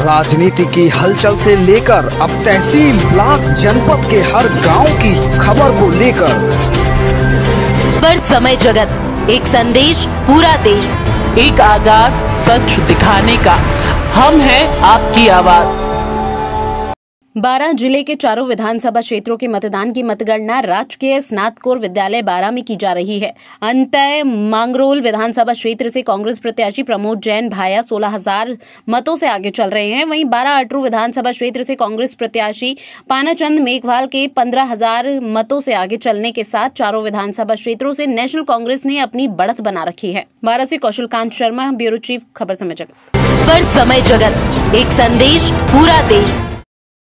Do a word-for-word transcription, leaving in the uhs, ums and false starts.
राजनीति की हलचल से लेकर अब तहसील, ब्लॉक, जनपद के हर गांव की खबर को लेकर पर समय जगत, एक संदेश पूरा देश, एक आगाज सच दिखाने का, हम हैं आपकी आवाज। बारां जिले के चारों विधानसभा क्षेत्रों के मतदान की मतगणना राजकीय स्नातकोर विद्यालय बारां में की जा रही है। अंतः मांगरोल विधानसभा क्षेत्र से कांग्रेस प्रत्याशी प्रमोद जैन भाया सोलह हजार मतों से आगे चल रहे हैं। वहीं बारां अटरू विधानसभा क्षेत्र से कांग्रेस प्रत्याशी पानाचंद मेघवाल के पंद्रह हजार मतों से आगे चलने के साथ चारों विधानसभा क्षेत्रों से नेशनल कांग्रेस ने अपनी बढ़त बना रखी है। बारां से कौशल कांत शर्मा, ब्यूरो चीफ, खबर समय जगत। पर समय जगत, एक संदेश पूरा देश।